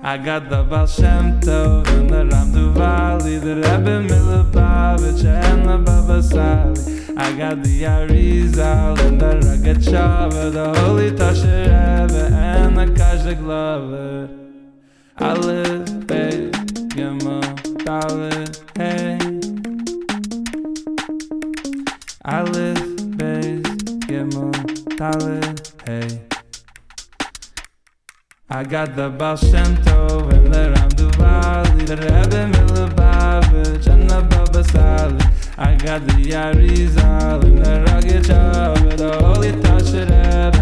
I got the Baal Shem Tov and the Ramduvali, the Rebbe Milubavitch and the Baba Sali. I got the Arizal and the Ragachava, the Holy Tasher Rebbe and the Kajik Lover. Aleph, Beit, Gimel, Dalet, Hey. Aleph, Beit, Gimel, Dalet, Hey. I got the Baal Shem Tov and the Ramduvali, the Rebbe Milubavitch and the Baba Sali. I got the Arizal and the Ragachava, the Holy Tasher Rebbe